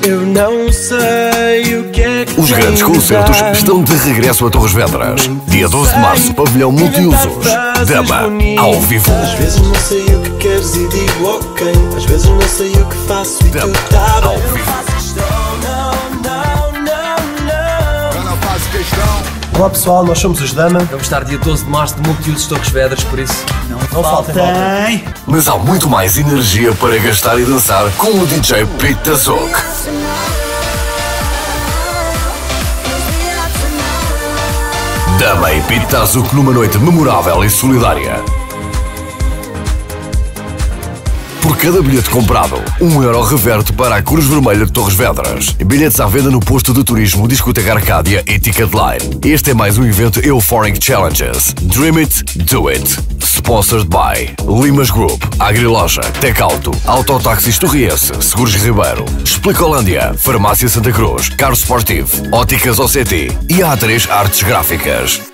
Eu não sei o que é que Os grandes concertos estão de regresso a Torres Vedras. Dia 12 de março, pavilhão multiusos. Dama, ao vivo. Às vezes não sei o que queres e digo ok. Às vezes não sei o que faço e Dama, tu tá ao bem. vivo. Olá pessoal, nós somos os Dama. Vamos estar dia 12 de março de multiusos Torres Vedras, por isso Não faltem. Mas há muito mais energia para gastar e dançar com o DJ Pete Tazok. Dama e Pete Tazok numa noite memorável e solidária. Por cada bilhete comprado, €1 reverte para a Cruz Vermelha de Torres Vedras. Bilhetes à venda no posto de turismo Discoteca Arcádia e Ticketline. Este é mais um evento Euphoric Challenges. Dream It, Do It. Sponsored by Limas Group, Agriloja, Tecauto, Autotáxis Torriense, Seguros Ribeiro, Explicolândia, Farmácia Santa Cruz, Carro Sportivo, Óticas OCT e A3 Artes Gráficas.